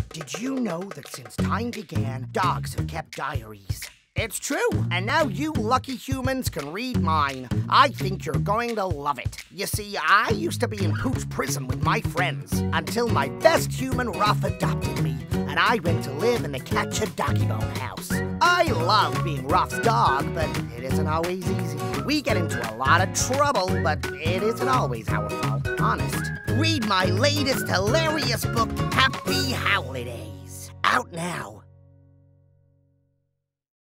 Did you know that since time began, dogs have kept diaries? It's true, and now you lucky humans can read mine. I think you're going to love it. You see, I used to be in Pooch prison with my friends until my best human, Ruff, adopted me, and I went to live in the Catch a Doggy Bone house. I love being Ruff's dog, but it isn't always easy. We get into a lot of trouble, but it isn't always our fault, honest. Read my latest hilarious book, Happy Howlidays. Out now.